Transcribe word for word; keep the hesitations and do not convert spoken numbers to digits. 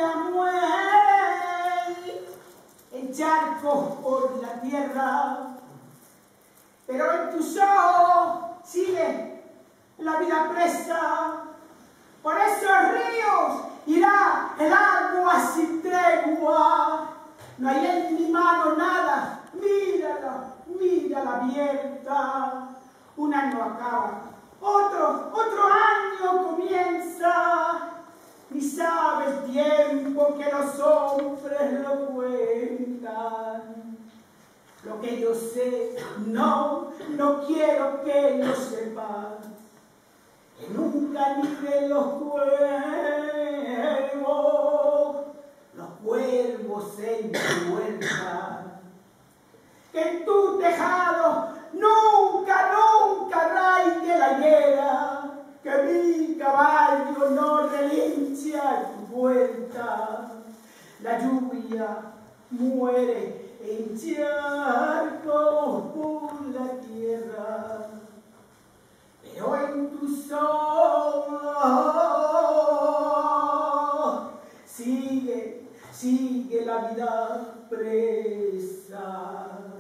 vida muere en charcos por la tierra, pero en tus ojos sigue la vida presa. Por esos ríos irá el agua sin tregua. No hay en mi mano nada, mírala, mírala abierta. Un año acaba, otro, otro año comienza. Ni sabe el tiempo que los hombres lo cuentan. Lo que yo sé, no, no quiero que lo sepas. Que nunca ni los cuervos, los cuervos en tu huerta. Que en tu tejado nunca, nunca raigue la higuera. Que mi caballo no relinche a tu vuelta. La lluvia muere en charcos por la tierra, pero en tus ojos sigue, sigue la vida presa.